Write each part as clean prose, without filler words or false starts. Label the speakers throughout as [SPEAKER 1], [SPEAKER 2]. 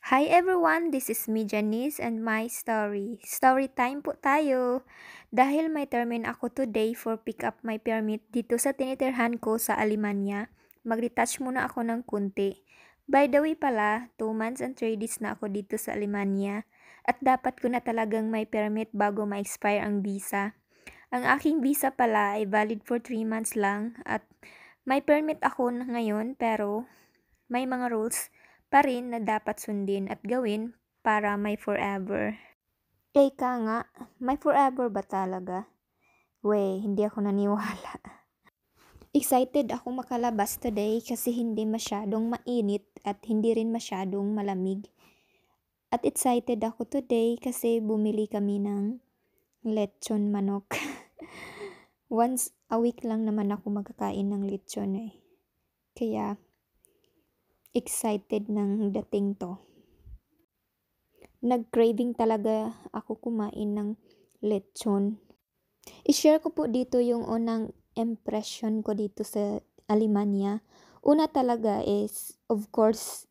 [SPEAKER 1] Hi everyone, this is me Janice and my story. Story time po tayo! Dahil may termin ako today for pick up my permit dito sa tinitirhan ko sa Alemania, mag-retouch muna ako ng kunti. By the way pala, 2 months and 3 days na ako dito sa Alemania at dapat ko na talagang may permit bago ma-expire ang visa. Ang aking visa pala ay valid for 3 months lang at may permit ako ngayon pero may mga rules pa rin na dapat sundin at gawin para may forever. Ika nga, may forever ba talaga? Hindi ako naniwala. Excited ako makalabas today kasi hindi masyadong mainit at hindi rin masyadong malamig. At excited ako today kasi bumili kami ng lechon manok. Once a week lang naman ako magkakain ng lechon eh. Kaya excited ng dating to. Nag-craving talaga ako kumain ng lechon. I-share ko po dito yung unang impression ko dito sa Alemania. Una talaga is, of course,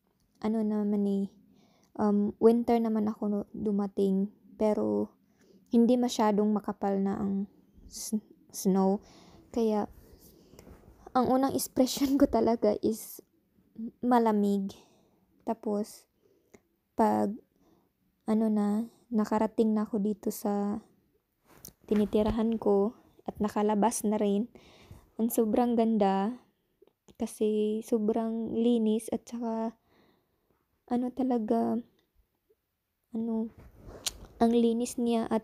[SPEAKER 1] winter naman ako dumating. Pero, hindi masyadong makapal na ang snow. Kaya, ang unang expression ko talaga is malamig. Tapos, pag nakarating na ako dito sa tinitirahan ko at nakalabas na rin. Ang sobrang ganda kasi sobrang linis at saka ang linis niya at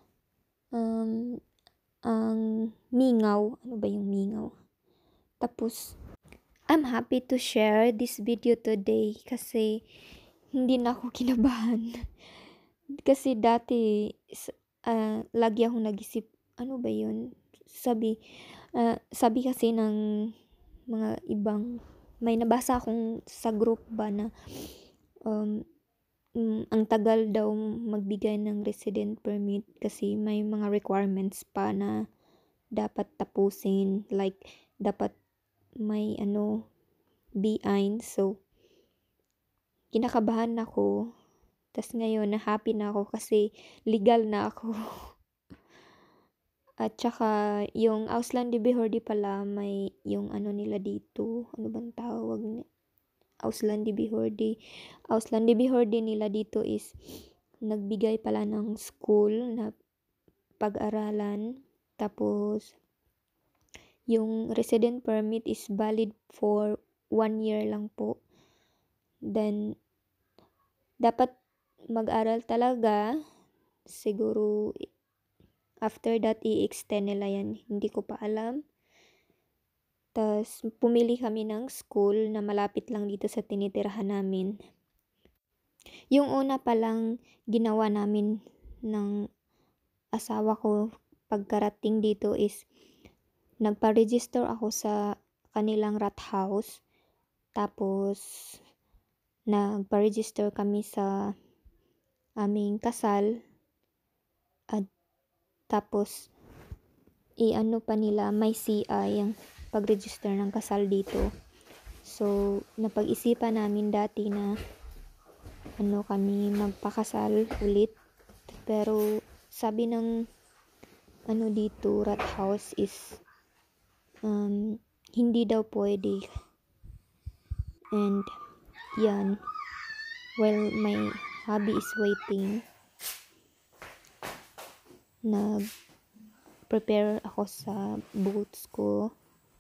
[SPEAKER 1] ang mingaw. Ano ba yung mingaw? Tapos, I'm happy to share this video today kasi hindi na ako kinabahan. Kasi dati, lagi akong nag-isip, ano ba yun? Sabi kasi ng mga ibang, may nabasa akong sa group ba na, ang tagal daw magbigay ng resident permit kasi may mga requirements pa na dapat tapusin. Like, dapat may behind. So, kinakabahan ako. Tas ngayon, na-happy na ako kasi legal na ako. At saka, yung Auslan de Bihorde pala, may yung nila dito. Ano bang tawag niya? Auslan de Bihorde. Auslan de Bihorde nila dito is, nagbigay pala ng school na pag-aralan. Tapos, yung resident permit is valid for 1 year lang po. Then, dapat mag-aral talaga. Siguro, after that, i-extend nila yan. Hindi ko pa alam. Tapos, pumili kami ng school na malapit lang dito sa tinitirahan namin. Yung una palang ginawa namin ng asawa ko pagkarating dito is, nagpa-register ako sa kanilang rat house. Tapos, nagpa-register kami sa aming kasal. At tapos, pa nila, may CI ang pag-register ng kasal dito. So, napag-isipan namin dati na kami magpakasal ulit. Pero, sabi ng dito, rat house is hindi daw pwede. And, yan. While my hubby is waiting, nag-prepare ako sa boots ko.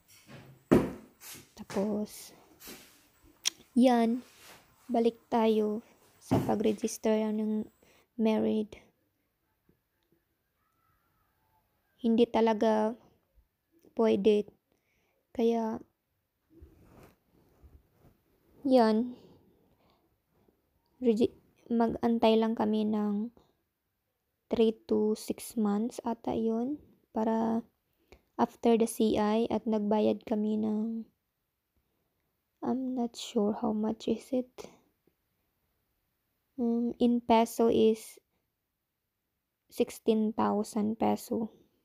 [SPEAKER 1] Tapos, yan. Balik tayo sa pag-register ng married. Hindi talaga pwede. Kaya, yan. Mag-antay lang kami ng 3 to 6 months ata yun. Para after the CI at nagbayad kami ng, I'm not sure how much is it. In peso is 16,000 peso.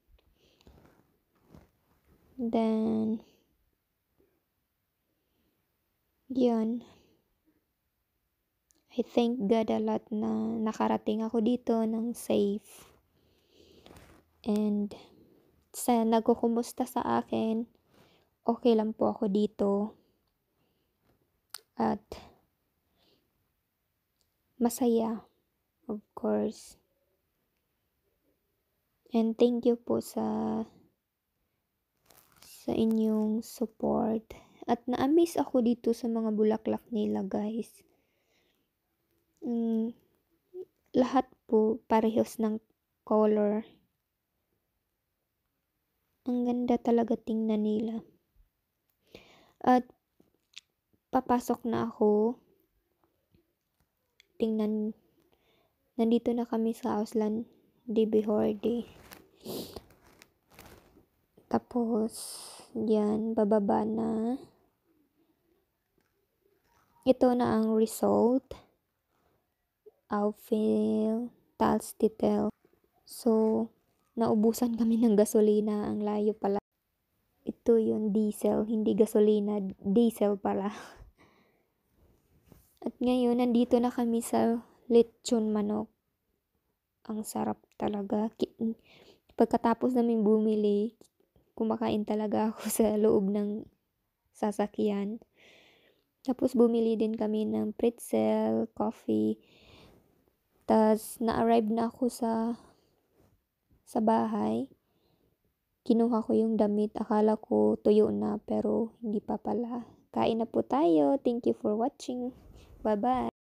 [SPEAKER 1] Then, yan. I thank God a lot na nakarating ako dito ng safe. And sa nagkukumusta sa akin, okay lang po ako dito. At masaya, of course. And thank you po sa inyong support. At na-amaze ako dito sa mga bulaklak nila, guys. Lahat po parehas ng color. Ang ganda talaga tingnan nila. At papasok na ako. Tingnan, nandito na kami sa Auslan de Bihorde. Tapos, yan, bababa na. Ito na ang result. Outfill, Tals Titel. So, naubusan kami ng gasolina. Ang layo pala. Ito yung diesel, hindi gasolina, diesel pala. At ngayon, nandito na kami sa lechon manok. Ang sarap talaga. Pagkatapos namin bumili, kumakain talaga ako sa loob ng sasakyan. Tapos bumili din kami ng pretzel, coffee. Tas na-arrive na ako sa bahay. Kinuha ko yung damit. Akala ko tuyo na pero hindi pa pala. Kain na po tayo. Thank you for watching. Bye-bye.